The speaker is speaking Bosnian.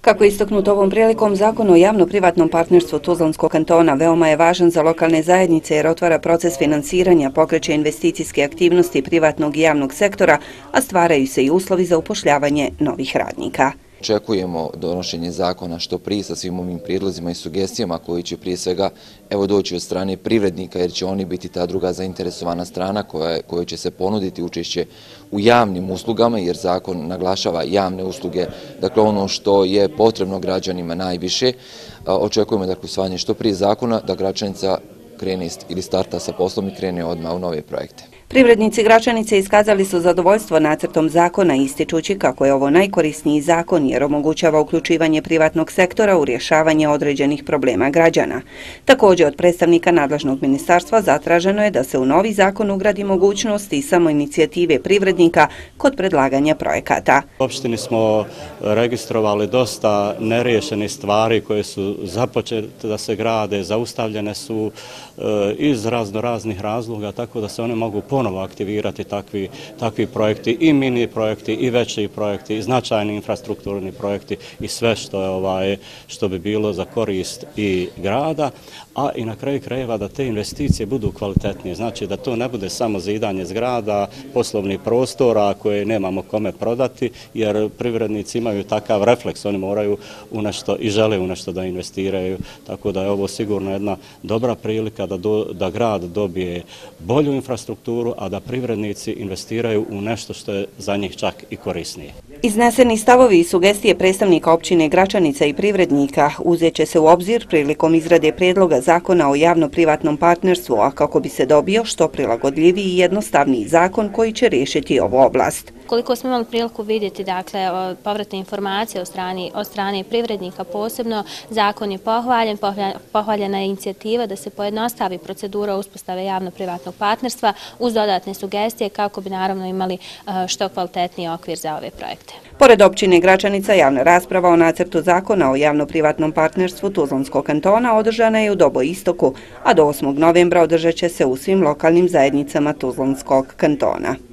Kako je istaknuto ovom prilikom, Zakon o javno-privatnom partnerstvu Tuzlanskog kantona veoma je važan za lokalne zajednice jer otvara proces finansiranja, pokreće investicijske aktivnosti privatnog i javnog sektora, a stvaraju se i uslovi za upošljavanje novih radnika. Očekujemo donošenje zakona što prije sa svim ovim prijedlozima i sugestijama koji će prije svega doći od strane privrednika, jer će oni biti ta druga zainteresovana strana koja će se ponuditi učešće u javnim uslugama, jer zakon naglašava javne usluge, dakle ono što je potrebno građanima najviše. Očekujemo dakle usvajanje što prije zakona da Gračanica krene ili starta sa poslom i krene odmah u nove projekte. Privrednici Gračanice iskazali su zadovoljstvo nacrtom zakona, ističući kako je ovo najkorisniji zakon jer omogućava uključivanje privatnog sektora u rješavanje određenih problema građana. Također od predstavnika nadležnog ministarstva zatraženo je da se u novi zakon ugradi mogućnost i samoinicijative privrednika kod predlaganja projekata. U opštini smo registrovali dosta neriješenih stvari koje su započete da se grade, zaustavljene su iz raznih razloga, tako da se one mogu ponovo aktivirati takvi projekti, i mini projekti, i veći projekti, i značajni infrastrukturni projekti i sve što bi bilo za korist i grada, a i na kraju krajeva da te investicije budu kvalitetnije. Znači da to ne bude samo zidanje zgrada, poslovnih prostora koje nemamo kome prodati, jer privrednici imaju takav refleks, oni moraju u nešto i žele u nešto da investiraju, tako da je ovo sigurno jedna dobra prilika da grad dobije bolju infrastrukturu, a da privrednici investiraju u nešto što je za njih čak i korisnije. Izneseni stavovi i sugestije predstavnika općine Gračanica i privrednika uzet će se u obzir prilikom izrade prijedloga zakona o javno-privatnom partnerstvu, a kako bi se dobio što prilagodljiviji i jednostavniji zakon koji će riješiti ovu oblast. Koliko smo imali priliku vidjeti, dakle, povratne informacije od strane privrednika posebno, zakon je pohvaljena je inicijativa da se pojednostavi procedura uspostave javno-privatnog partnerstva uz dodatne sugestije kako bi naravno imali što kvalitetniji okvir za ove projekte. Pored općine Gračanica, javna rasprava o nacrtu zakona o javno-privatnom partnerstvu Tuzlanskog kantona održana je u Doboistoku, a do 8. novembra održat će se u svim lokalnim zajednicama Tuzlanskog kantona.